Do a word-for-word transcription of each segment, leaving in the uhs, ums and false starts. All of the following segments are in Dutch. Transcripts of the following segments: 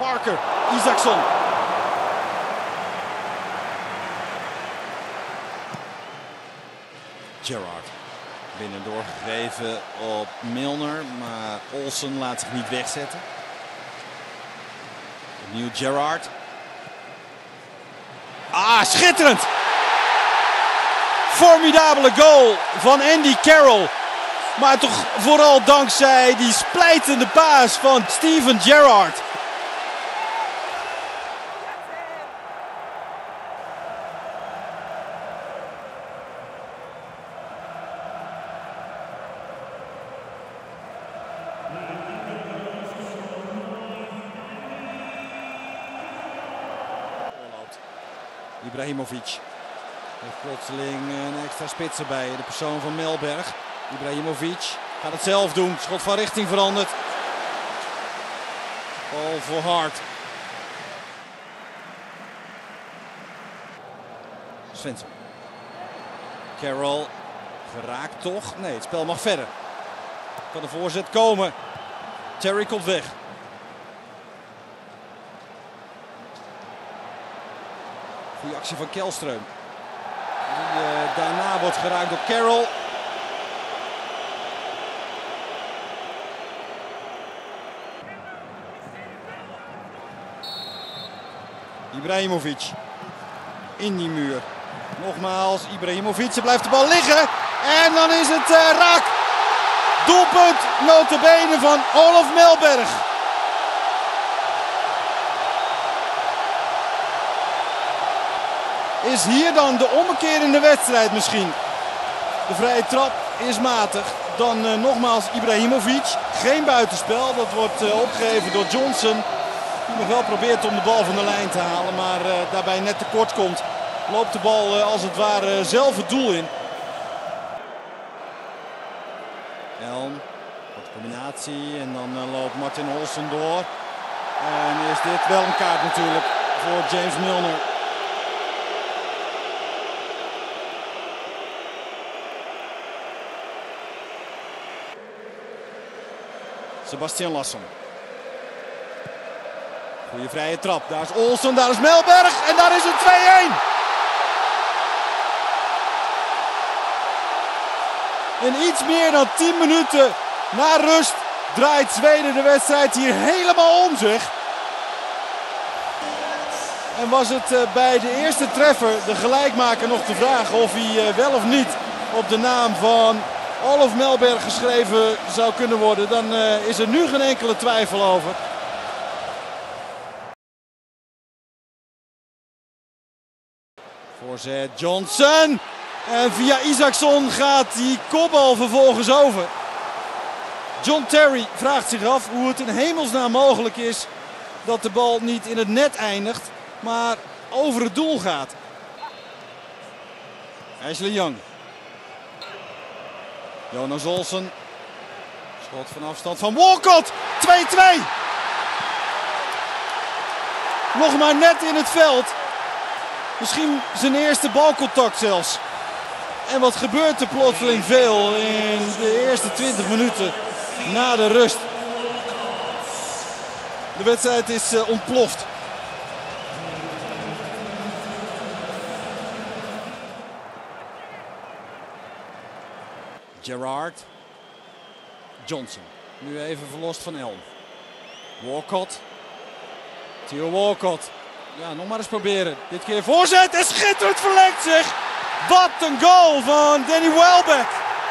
Parker, Isaacson. Gerrard. Binnen doorgegeven op Milner, maar Olsen laat zich niet wegzetten. Opnieuw Gerrard. Ah, schitterend! Formidabele goal van Andy Carroll. Maar toch vooral dankzij die splijtende paas van Steven Gerrard. Ibrahimovic heeft plotseling een extra spits erbij. De persoon van Melberg. Ibrahimovic gaat het zelf doen. Schot van richting veranderd. Bal voor Hart. Svensson. Carroll geraakt toch? Nee, het spel mag verder. Kan de voorzet komen. Terry komt weg. Goede actie van Kjellström. Die, uh, daarna wordt geraakt door Carroll. Ibrahimovic. In die muur. Nogmaals Ibrahimovic. Ze blijft de bal liggen. En dan is het uh, raak. Doelpunt nota bene van Olof Melberg. Is hier dan de ommekeer in de wedstrijd misschien? De vrije trap is matig. Dan uh, nogmaals Ibrahimovic. Geen buitenspel. Dat wordt uh, opgegeven door Johnson. Die nog wel probeert om de bal van de lijn te halen. Maar uh, daarbij net tekort komt. Loopt de bal uh, als het ware zelf het doel in. Elm. Wat combinatie. En dan uh, loopt Martin Olsen door. En is dit wel een kaart natuurlijk voor James Milner. Sebastian Larsson. Goeie vrije trap. Daar is Olsen, daar is Melberg en daar is het twee-een. In iets meer dan tien minuten na rust draait Zweden de wedstrijd hier helemaal om zich. En was het bij de eerste treffer, de gelijkmaker, nog te vragen of hij wel of niet op de naam van Olof Melberg geschreven zou kunnen worden, dan uh, is er nu geen enkele twijfel over. Voorzet Johnson. En via Isaacson gaat die kopbal vervolgens over. John Terry vraagt zich af hoe het in hemelsnaam mogelijk is dat de bal niet in het net eindigt, maar over het doel gaat. Ashley Young. Jonas Olsen. Schot van afstand van Walcott. twee-twee. Nog maar net in het veld. Misschien zijn eerste balcontact zelfs. En wat gebeurt er plotseling veel in de eerste twintig minuten na de rust. De wedstrijd is uh, ontploft. Gerrard. Johnson. Nu even verlost van Elm. Walcott. Theo Walcott. Ja, nog maar eens proberen. Dit keer voorzet en schitterend verlengt zich. Wat een goal van Danny Welbeck.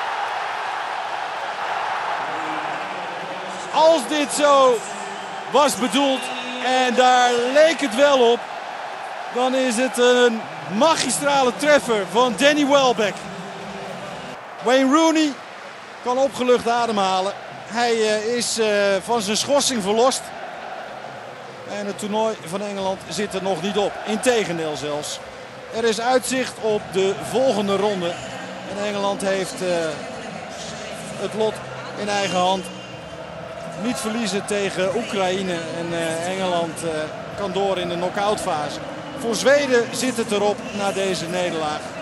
Als dit zo was bedoeld en daar leek het wel op, dan is het een magistrale treffer van Danny Welbeck. Wayne Rooney kan opgelucht ademhalen. Hij uh, is uh, van zijn schorsing verlost. En het toernooi van Engeland zit er nog niet op. Integendeel zelfs. Er is uitzicht op de volgende ronde. En Engeland heeft uh, het lot in eigen hand. Niet verliezen tegen Oekraïne. En uh, Engeland uh, kan door in de knock-out fase. Voor Zweden zit het erop na deze nederlaag.